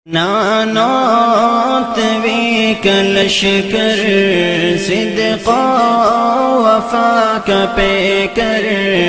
نانوت بھی کلشکر صدقا وفا کا پیکر،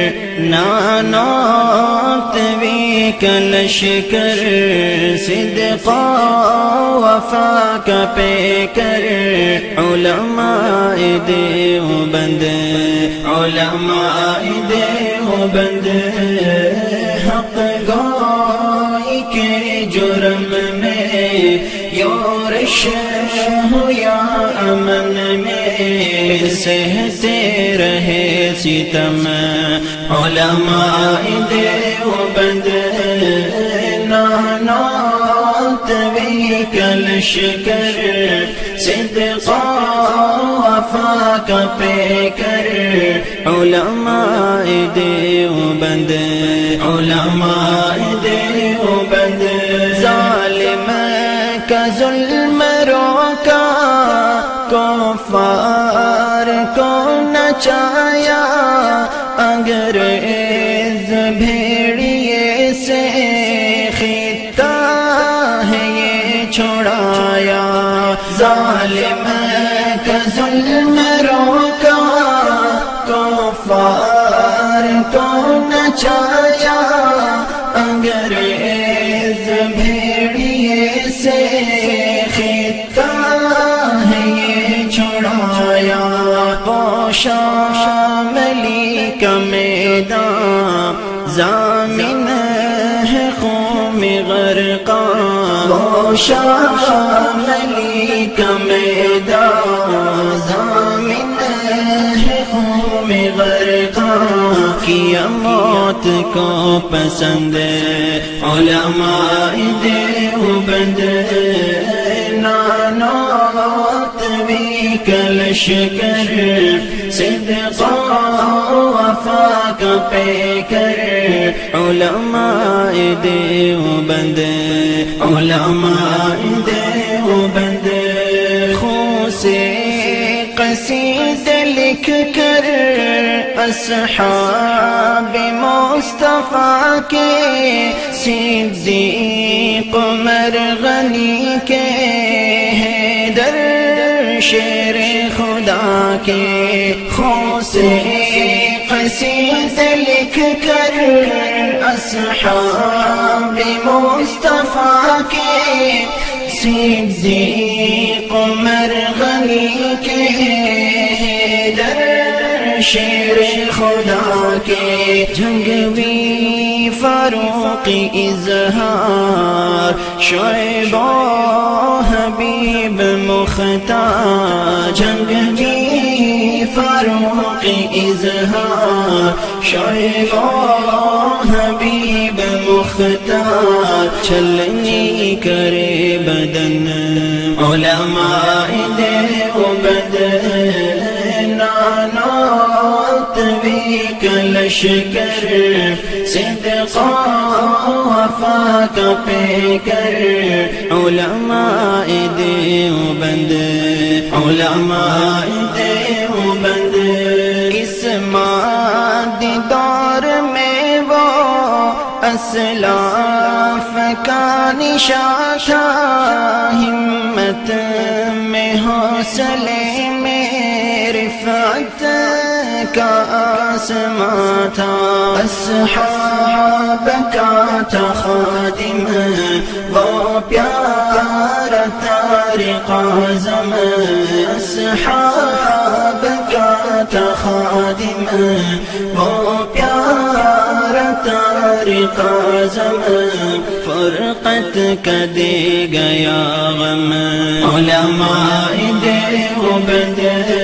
نانوت بھی کلشکر صدقا وفا کا پیکر، علماء دیوبند علماء دیوبند حق گوئی کے جرم میں یورش ہو یا امن میں سہتے رہے ستم، علماء دیوبند نانوت بھی کلشکر صدقا وفا کا پیکر، علماء دیوبند علماء دیوبند ظالم کا ظلم روکا، کفار کو نچایا، انگریز بھیڑیے سے خطہ ہے یہ چھڑایا، ظالم کا ظلم روکا، کفار کو نچایا، انگریز بھیڑیے سے خطہ ہے یہ چھڑایا، وہ شاملی کا میدان ضامن ہے خون غرقاں، وہ شاملی کا میدان ضامن ہے خون غرقاں، کیا موت کو پسند علماء دیوبند نانوت بھی کلشکر صدقا وفا کا پیکر، علماء دیوبند علماء دیوبند خون سے قصیدے لکھ کر اصحاب مصطفیٰ کے، صدیق عمر غنی کے، حیدر شیر خدا کے، خون سے قصیدے لکھ کر اصحاب مصطفیٰ کے، صدیق عمر غنی کے، حیدر شیر خدا کے، جنگوی فاروق اظہار شعیب و حبیب مختار، جنگوی فاروق اظہار شعیب و حبیب مختار، چھلنی کرے بدن علماء دیوبند نانوت بھی کلشکر صدقا وفا کا پیکر، علماء دیوبند علماء دیوبند اس مادی دور میں وہ اسلاف کا نشاں تھا، ہمت میں حوصلے میں رفعت کا آسماں تھا، اصحاب کا تھا خادم وہ پیارا طارق اعظم، اصحاب کا تھا خادم وہ پیارا طارق اعظم، فرقت کا دے گیا غم، علماء دیوبند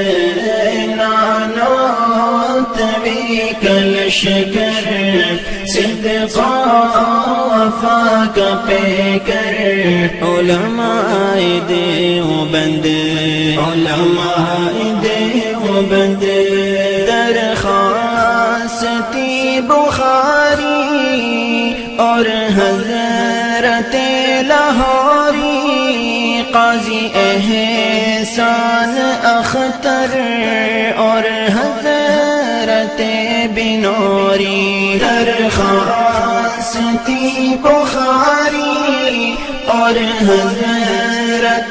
نانوت بھی کلشکر صدقا وفا کا پیکر، علماء دیوبند علماء دیوبند درخواست بخاری اور حضرت لاہوری، قاضی احسان اختر اور حضرت بنوری، درخواست بخاری اور اور حضرت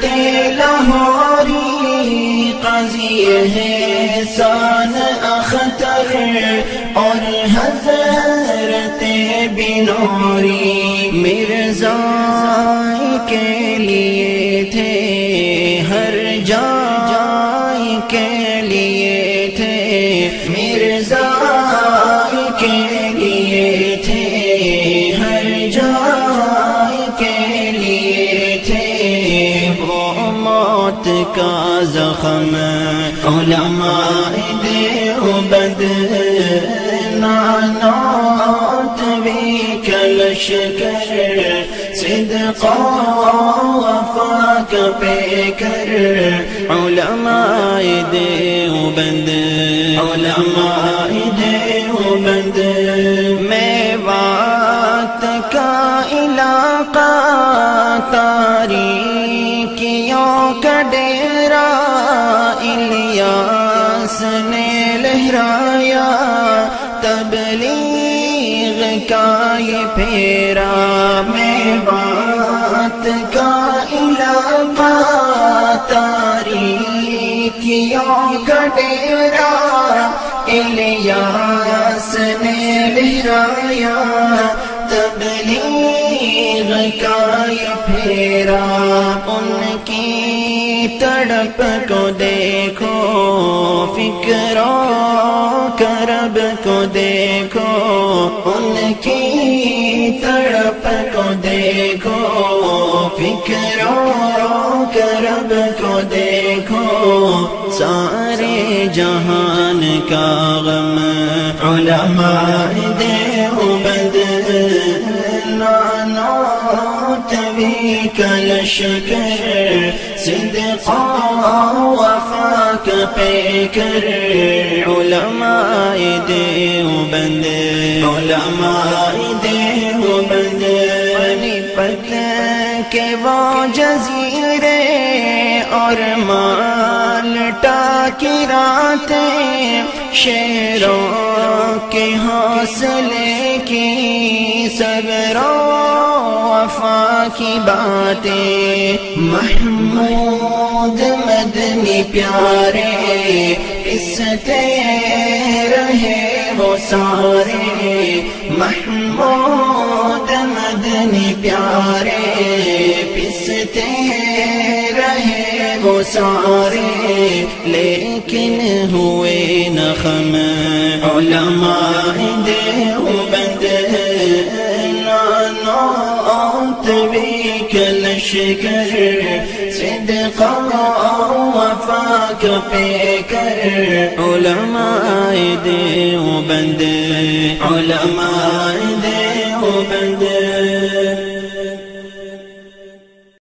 لاہوری قاضی احسان اختر اور حضرت بنوری مرزا کے لیے تھے ہر جائے کے لیے تھے مرزا کے لیے تھے ہر جائے کے لیے تھے وہ موت کا زخم علماء دیوبند نانوت بھی کلشکر صدق وفا کا پیکر علماء دیوبند علماء دیوبند میوات کا علاقہ تاریکیوں کا ڈیرا الیاس نے لہرایا تبلیغ کا یہ پھیرا میوات کا علاقہ تاریکیوں کا ڈیرا الیاس نے لہرایا تبلیغ کا یہ پھیرا ان کی تڑپ کو دیکھو فکر و کرب کو دیکھو ان کی تڑپ کو دیکھو فکر و کرب کو دیکھو سارے جہان کا غم علماء دیوبند نانوت بھی کلشکر صدق وفا کا پیکر علماء دیوبند علماء دیوبند پت کے وہ جزیرے اور مالٹا کی راتیں شیروں کے حوصلے کی صبروں وفا کی باتیں محمود مدنی پیارے پستے رہے وہ سارے محمود مدنی پیارے پستے رہے وہ سارے لیکن ہوئے نخم علماء دیوبند نانوت بھی کلشکر صدق وفا کا پیکر علماء دیوبند علماء